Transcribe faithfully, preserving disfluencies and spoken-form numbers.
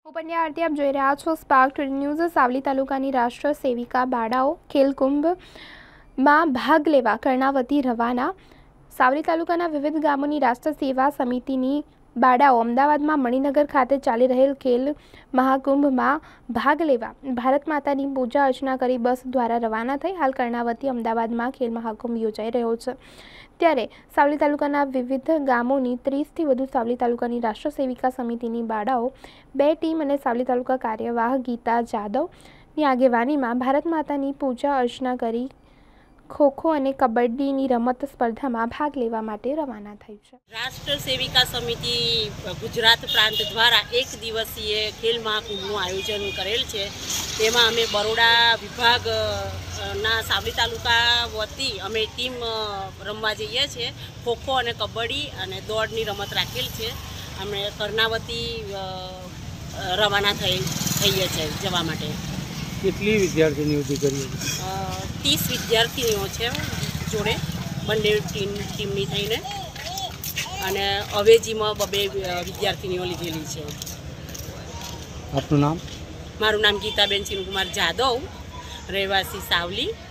ઉપન્યા આરતી આપ જોઈ રહ્યા છો સ્પાર્ક ટુડે ન્યૂઝ। સાવલી તાલુકાની રાષ્ટ્ર સેવિકા બાળાઓ ખેલકુંભમાં ભાગ લેવા કર્ણાવતી રવાના। સાવલી તાલુકાના વિવિધ ગામોની રાષ્ટ્ર સેવા સમિતિની બાળાઓ અમદાવાદમાં મણિનગર ખાતે ચાલી રહેલ ખેલ મહાકુંભમાં ભાગ લેવા ભારત માતાની પૂજા અર્ચના કરી બસ દ્વારા રવાના થઈ હાલ કર્ણાવતી અમદાવાદમાં ખેલ મહાકુંભ યોજાઈ રહ્યો છે। ત્યારે સાવલી તાલુકાના વિવિધ ગામોની ત્રીસથી વધુ સાવલી તાલુકાની રાષ્ટ્ર સેવિકા સમિતિની બાળાઓ બે ટીમ અને સાવલી તાલુકા કાર્યવાહ ગીતા જાદવની આગેવાનીમાં ભારત માતાની પૂજા અર્ચના કરી ખોખો અને કબડ્ડીની રમત સ્પર્ધામાં ભાગ લેવા માટે રવાના થઈ છે। રાષ્ટ્ર સેવિકા સમિતિ ગુજરાત પ્રાંત દ્વારા એક દિવસીય ખેલ મહાકુંભનું આયોજન કરેલ છે। તેમાં અમે બરોડા વિભાગના સાવલી તાલુકા વતી અમે ટીમ રમવા જઈએ છીએ। ખોખો અને કબડ્ડી અને દોડની રમત રાખેલ છે। અમે કર્ણાવતી રવાના થઈ થઈએ છીએ જવા માટે। કેટલી વિદ્યાર્થીનીઓ કરી? ત્રીસ વિદ્યાર્થીનીઓ છે જોડે બંને ટીમ ટીમની થઈને, અને અવેજીમાં બબે વિદ્યાર્થીનીઓ લીધેલી છે। આપનું નામ? મારું નામ ગીતાબેન ચિનકુમાર જાદવ, રહેવાસી સાવલી।